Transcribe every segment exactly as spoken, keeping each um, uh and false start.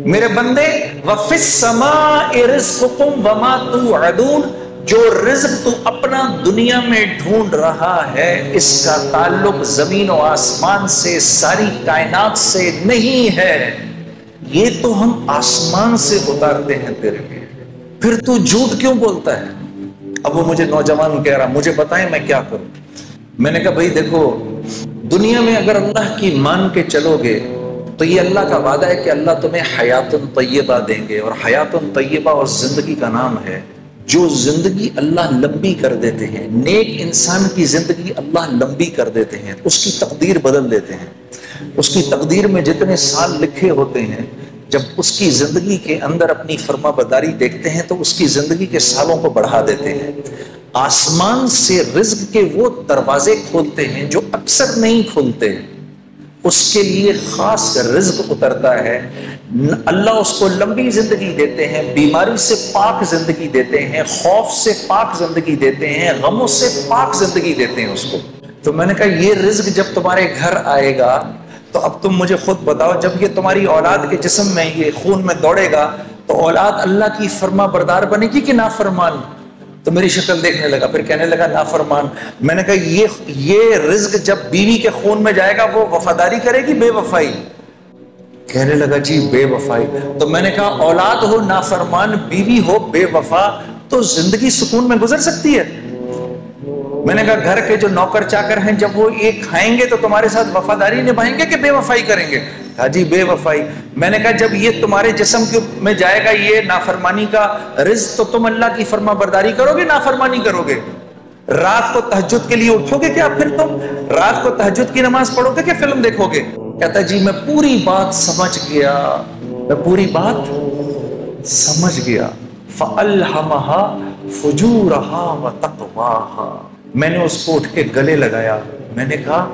میرے بندے وَفِي السَّمَاءِ رِزْقُكُمْ وَمَا تُوعَدُونَ، جو رزق تو اپنا دنیا میں ڈھونڈ رہا ہے اس کا تعلق زمین و آسمان سے، ساری کائنات سے نہیں ہے، یہ تو ہم آسمان سے اتارتے ہیں تیرے لیے، پھر تو جھوٹ کیوں بولتا ہے؟ اب وہ مجھے نوجوان کہہ رہا مجھے بتائیں میں کیا کروں؟ میں نے کہا بھائی دیکھو، دنیا میں اگر اللہ کی مان کے چلو گے تو یہ اللہ کا وعدہ ہے کہ اللہ تمہیں حیات طیبہ دیں گے، اور حیات طیبہ اور زندگی کا نام ہے جو زندگی اللہ لمبی کر دیتے ہیں، نیک انسان کی زندگی اللہ لمبی کر دیتے ہیں، اس کی تقدیر بدل دیتے ہیں، اس کی تقدیر میں جتنے سال لکھے ہوتے ہیں جب اس کی زندگی کے اندر اپنی فرما برداری دیکھتے ہیں تو اس کی زندگی کے سالوں کو بڑھا دیتے ہیں۔ آسمان سے رزق کے وہ دروازے کھولتے ہیں جو اکثر نہیں کھولتے، اس کے لیے خاص رزق اترتا ہے، اللہ اس کو لمبی زندگی دیتے ہیں، بیماری سے پاک زندگی دیتے ہیں، خوف سے پاک زندگی دیتے ہیں، غموں سے پاک زندگی دیتے ہیں اس کو۔ تو میں نے کہا یہ رزق جب تمہارے گھر آئے گا تو اب تم مجھے خود بتاؤ، جب یہ تمہاری اولاد کے جسم میں یہ خون میں دوڑے گا تو اولاد اللہ کی فرما بردار بنے گی کہ نافرمان؟ تو میری شکل دیکھنے لگا، پھر کہنے لگا نافرمان۔ میں نے کہا یہ یہ رزق جب بیوی کے خون میں جائے گا وہ وفاداری کرے گی بے وفائی؟ کہنے لگا جی بے وفائی۔ تو میں نے کہا اولاد ہو نافرمان، بیوی ہو بے وفا، تو زندگی سکون میں گزر سکتی ہے؟ میں نے کہا گھر کے جو نوکر چاکر ہیں جب وہ یہ کھائیں گے تو تمہارے ساتھ وفاداری نبھائیں گے کہ بے وفائی کریں گے؟ کہا جی بے وفائی۔ میں نے کہا جب یہ تمہارے جسم میں جائے گا یہ نافرمانی کا رزق تو تم اللہ کی فرما برداری کرو گے نافرمانی کرو گے؟ رات کو تہجد کے لیے اٹھو گے کیا پھر تم؟ رات کو تہجد کی نماز پڑھو گے کہ فلم دیکھو گے؟ کہتا جی میں پوری بات سمجھ گیا، میں پوری بات سمجھ گیا۔ فَأَلْهَمَهَا فُجُورَهَا وَتَقْوَاهَا۔ میں نے اس کو اٹھ کے گلے لگایا، میں نے کہا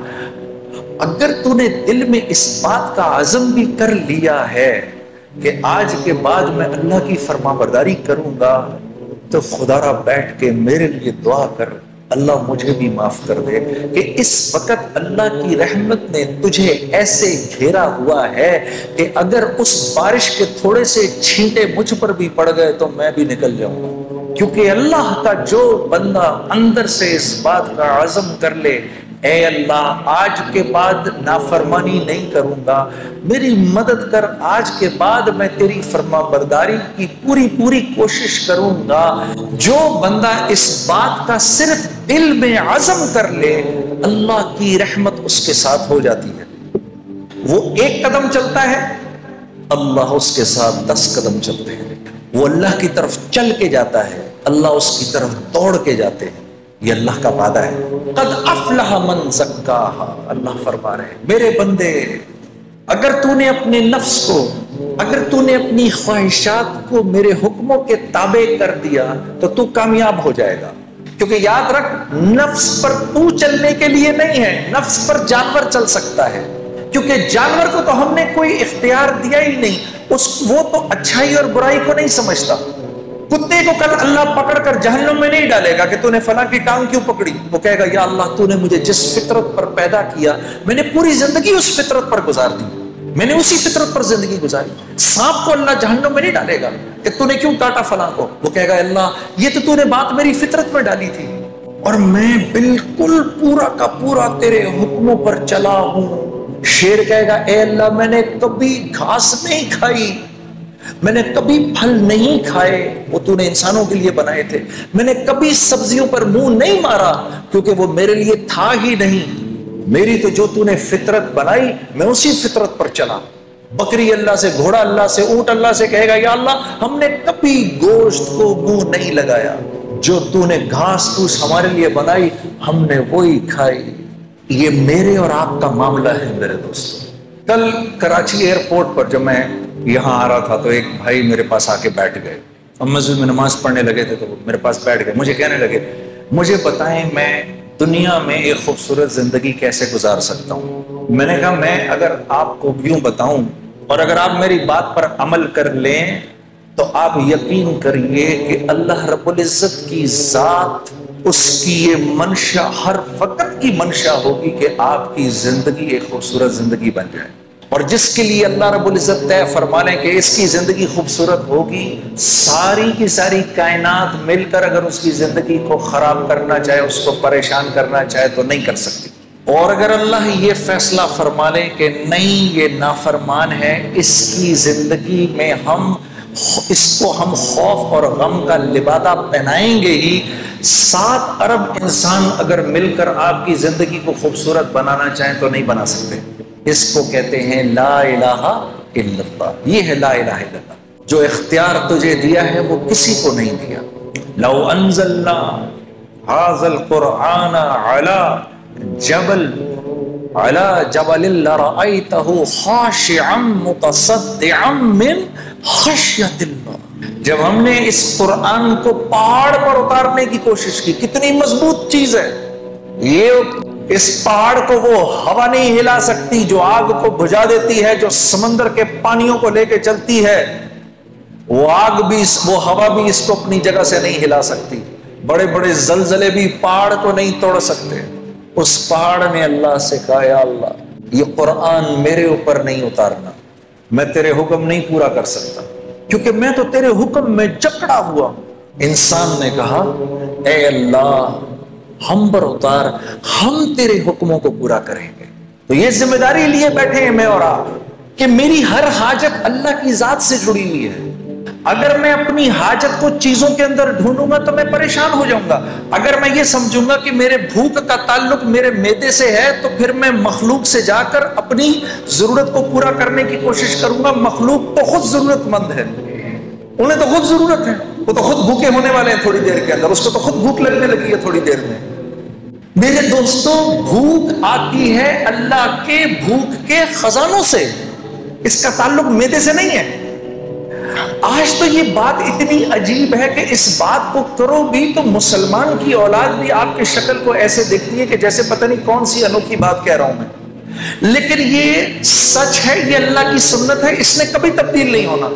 اگر تو نے دل میں اس بات کا عزم بھی کر لیا ہے کہ آج کے بعد میں اللہ کی فرما برداری کروں گا تو خدا را بیٹھ کے میرے لیے دعا کر، اللہ مجھے بھی معاف کر دے کہ اس وقت اللہ کی رحمت نے تجھے ایسے گھیرا ہوا ہے کہ اگر اس بارش کے تھوڑے سے چھینٹے مجھ پر بھی پڑ گئے تو میں بھی نکل جاؤں گا۔ کیونکہ اللہ کا جو بندہ اندر سے اس بات کا عزم کر لے اے اللہ آج کے بعد نافرمانی نہیں کروں گا، میری مدد کر، آج کے بعد میں تیری فرما برداری کی پوری پوری کوشش کروں گا، جو بندہ اس بات کا صرف دل میں عزم کر لے اللہ کی رحمت اس کے ساتھ ہو جاتی ہے۔ وہ ایک قدم چلتا ہے اللہ اس کے ساتھ دس قدم چلتے ہیں، وہ اللہ کی طرف چل کے جاتا ہے اللہ اس کی طرف دوڑ کے جاتے ہیں، یہ اللہ کا وعدہ ہے۔ قد افلح من زکاہا، اللہ فرما رہے ہیں میرے بندے اگر تو نے اپنے نفس کو، اگر تو نے اپنی خواہشات کو میرے حکموں کے تابع کر دیا تو تو کامیاب ہو جائے گا۔ کیونکہ یاد رکھ نفس پر تو چلنے کے لیے نہیں ہے، نفس پر جانور چل سکتا ہے، کیونکہ جانور کو تو ہم نے کوئی اختیار دیا ہی نہیں، اس وہ تو اچھائی اور برائی کو نہیں سمجھتا۔ کتے کو کل اللہ پکڑ کر جہنم میں نہیں ڈالے گا کہ تو نے فلاں کی ٹانگ کیوں پکڑی، وہ کہے گا یا اللہ تو نے مجھے جس فطرت پر پیدا کیا میں نے پوری زندگی اس فطرت پر گزار دی، میں نے اسی فطرت پر زندگی گزاری۔ سانپ کو اللہ جہنم میں نہیں ڈالے گا کہ تو نے کیوں کاٹا فلاں کو، وہ کہے گا اللہ یہ تو تو نے بات میری فطرت میں ڈالی تھی اور میں بالکل پورا کا پورا تیرے حکموں پر چلا ہوں۔ شیر کہے گا اے اللہ میں نے کبھی گھاس نہیں کھائی، میں نے کبھی پھل نہیں کھائے، وہ تو نے انسانوں کے لیے بنائے تھے، میں نے کبھی سبزیوں پر منہ نہیں مارا کیونکہ وہ میرے لیے تھا ہی نہیں، میری تو جو تو نے فطرت بنائی میں اسی فطرت پر چلا۔ بکری اللہ سے، گھوڑا اللہ سے، اونٹ اللہ سے کہے گا یا اللہ ہم نے کبھی گوشت کو منہ نہیں لگایا، جو تو نے گھاس پھوس ہمارے لیے بنائی ہم نے وہی کھائی۔ یہ میرے اور آپ کا معاملہ ہے میرے دوستو۔ کل کراچی ایئرپورٹ پر جب میں یہاں آ رہا تھا تو ایک بھائی میرے پاس آ کے بیٹھ گئے، ہم مسجد میں نماز پڑھنے لگے تھے تو وہ میرے پاس بیٹھ گئے، مجھے کہنے لگے مجھے بتائیں میں دنیا میں ایک خوبصورت زندگی کیسے گزار سکتا ہوں؟ میں نے کہا میں اگر آپ کو یوں بتاؤں اور اگر آپ میری بات پر عمل کر لیں تو آپ یقین کریے کہ اللہ رب العزت کی ذات اس کی یہ منشا ہر وقت کی منشا ہوگی کہ آپ کی زندگی ایک خوبصورت زندگی بن جائے۔ اور جس کے لیے اللہ رب العزت طے فرما لیں کہ اس کی زندگی خوبصورت ہوگی، ساری کی ساری کائنات مل کر اگر اس کی زندگی کو خراب کرنا چاہے، اس کو پریشان کرنا چاہے تو نہیں کر سکتی۔ اور اگر اللہ یہ فیصلہ فرما لے کہ نہیں یہ نافرمان ہے، اس کی زندگی میں ہم اس کو ہم خوف اور غم کا لبادہ پہنائیں گے ہی، سات ارب انسان اگر مل کر آپ کی زندگی کو خوبصورت بنانا چاہیں تو نہیں بنا سکتے۔ اس کو کہتے ہیں لا الہ الا اللہ۔ یہ ہے لا الہ الا اللہ۔ جو اختیار تجھے دیا ہے وہ کسی کو نہیں دیا۔ لو انزلنا ھذا القرآن علی جبل علی جبل لرأیتہ خاشعا متصدعا من خشیت اللہ۔ جب ہم نے اس قرآن کو پہاڑ پر اتارنے کی کوشش کی، کتنی مضبوط چیز ہے یہ، اس پہاڑ کو وہ ہوا نہیں ہلا سکتی جو آگ کو بجھا دیتی ہے، جو سمندر کے پانیوں کو لے کے چلتی ہے، وہ آگ بھی وہ ہوا بھی اس کو اپنی جگہ سے نہیں ہلا سکتی، بڑے بڑے زلزلے بھی پہاڑ کو نہیں توڑ سکتے۔ اس پہاڑ نے اللہ سے کہا یا اللہ یہ قرآن میرے اوپر نہیں اتارنا، میں تیرے حکم نہیں پورا کر سکتا کیونکہ میں تو تیرے حکم میں جکڑا ہوا۔ انسان نے کہا اے اللہ ہم پر اتار، ہم تیرے حکموں کو پورا کریں گے۔ تو یہ ذمہ داری لیے بیٹھے ہیں میں اور آپ کہ میری ہر حاجت اللہ کی ذات سے جڑی ہوئی ہے۔ اگر میں اپنی حاجت کو چیزوں کے اندر ڈھونڈوں گا تو میں پریشان ہو جاؤں گا۔ اگر میں یہ سمجھوں گا کہ میرے بھوک کا تعلق میرے معدے سے ہے تو پھر میں مخلوق سے جا کر اپنی ضرورت کو پورا کرنے کی کوشش کروں گا۔ مخلوق تو خود ضرورت مند ہے، انہیں تو خود ضرورت ہے، وہ تو خود بھوکے ہونے والے ہیں تھوڑی دیر کے اندر، اس کو تو خود بھوک لگنے لگی ہے تھوڑی دیر میں۔ میرے دوستوں بھوک آتی ہے اللہ کے بھوک کے خزانوں سے، اس کا تعلق معدے سے نہیں ہے۔ آج تو یہ بات اتنی عجیب ہے کہ اس بات کو کرو بھی تو مسلمان کی اولاد بھی آپ کی شکل کو ایسے دیکھتی ہے کہ جیسے پتہ نہیں کون سی انوکھی بات کہہ رہا ہوں میں، لیکن یہ سچ ہے، یہ اللہ کی سنت ہے، اس نے کبھی تبدیل نہیں ہونا۔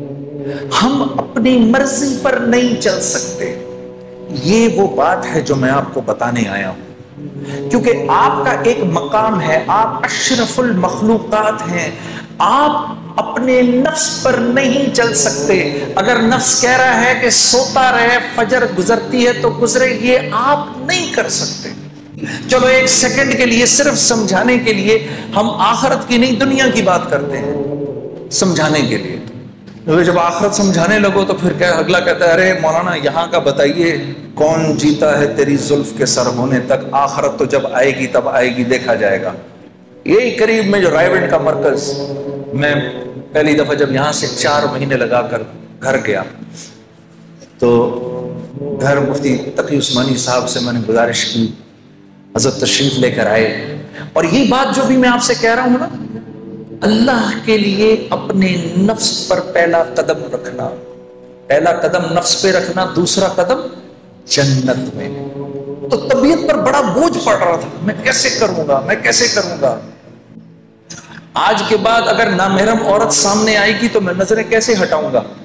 ہم اپنی مرضی پر نہیں چل سکتے، یہ وہ بات ہے جو میں آپ کو بتانے آیا ہوں، کیونکہ آپ کا ایک مقام ہے، آپ اشرف المخلوقات ہیں، آپ اپنے نفس پر نہیں چل سکتے۔ اگر نفس کہہ رہا ہے کہ سوتا رہے فجر گزرتی ہے تو گزرے، یہ آپ نہیں کر سکتے۔ چلو ایک سیکنڈ کے لیے صرف سمجھانے کے لیے ہم آخرت کی نہیں دنیا کی بات کرتے ہیں، سمجھانے کے لیے۔ جب آخرت سمجھانے لگو تو پھر کیا اگلا کہتا ہے ارے مولانا یہاں کا بتائیے کون جیتا ہے تیری زلف کے سر ہونے تک، آخرت تو جب آئے گی تب آئے گی، دیکھا جائے گا۔ یہی قریب میں جو رائے ونڈ کا مرکز، میں پہلی دفعہ جب یہاں سے چار مہینے لگا کر گھر گیا تو گھر مفتی تقی عثمانی صاحب سے میں نے گزارش کی حضرت تشریف لے کر آئے، اور یہ بات جو بھی میں آپ سے کہہ رہا ہوں نا، اللہ کے لیے اپنے نفس پر پہلا قدم رکھنا، پہلا قدم نفس پہ رکھنا، دوسرا قدم جنت میں۔ تو طبیعت پر بڑا بوجھ پڑ رہا تھا، میں کیسے کروں گا میں کیسے کروں گا آج کے بعد اگر نامحرم عورت سامنے آئے گی تو میں نظریں کیسے ہٹاؤں گا؟